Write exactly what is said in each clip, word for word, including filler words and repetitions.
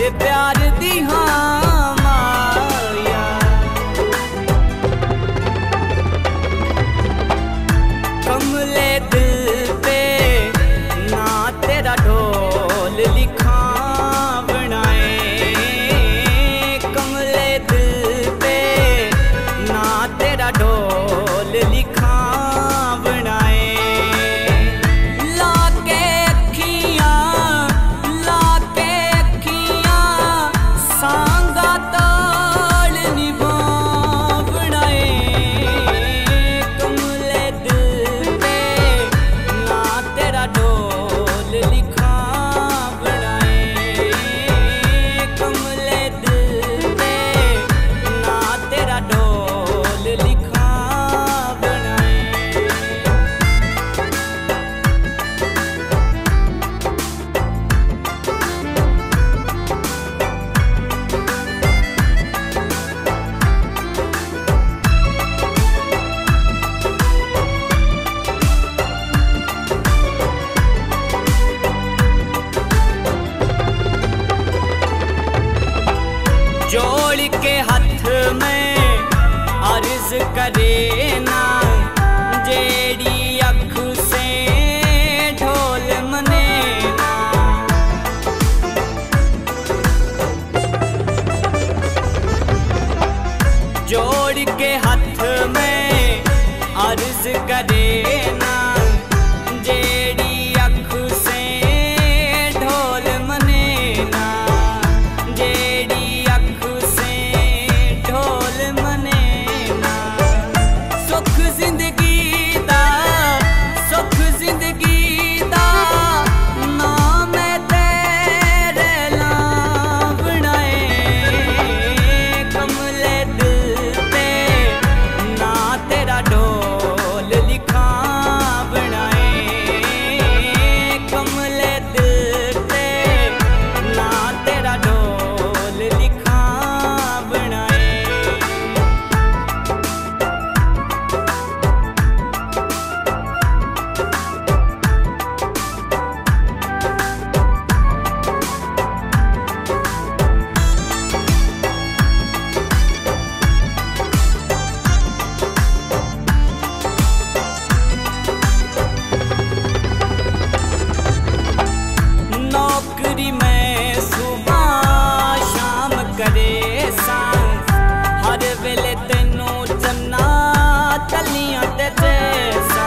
ते प्यार दी हाँ माया। कमले दिल पे ना तेरा ढोल लिखा बनाए, कमले दिल पे ना तेरा ढोल लिखा बनाए। जोड़ के हाथ में अर्ज करे ना, जेड़ी अख से ढोल मने ना। जोड़ के हाथ में अर्ज करे ना, जेड़ी अख से ढोल मने ना। जेड़ी जिंदगी दा सुख जिंदगी दा नाम तेरे नाम बनाए। कमले दिल पे ना तेरा ढोल लिखा बनाए, कमले दिल पे ना तेरा ढोल लिखा बनाए। नौकरी में सुबह शाम करे सा, हर वेले तेनू चन्ना तलियां ते जैसा।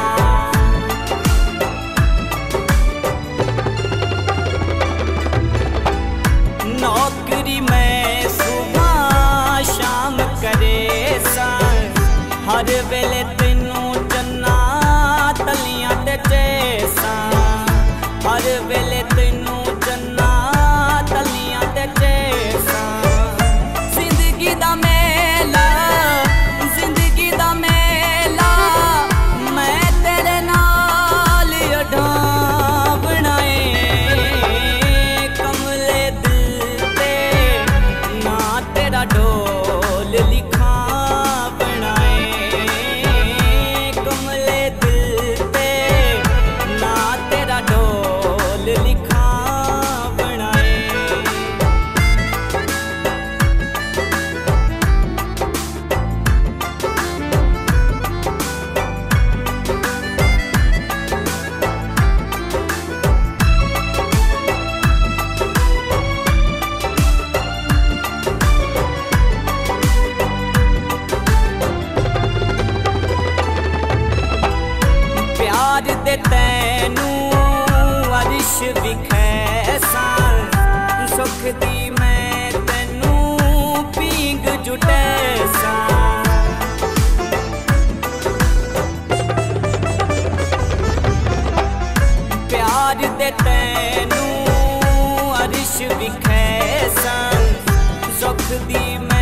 नौकरी में सुबह शाम करे सा, हर वेले तेनू चन्ना तलियां ते जैसा। हर वेले तेनू चन्ना तलियां ते जैसा। जिंदगी दा मेला जिंदगी दा मेला मैं तेरे नाल अडा बनाए। कमले दिल पे ना तेरा ढोल लिखा बनाए, कमले दिल पे ना तेरा ढोल लिखा बनाए। प्यार दे तैनू अर्श विखैसा, सुख दी मैं तैनू पींग जुटैसा। प्यार दे तैनू अर्श विखैसा, सुख दी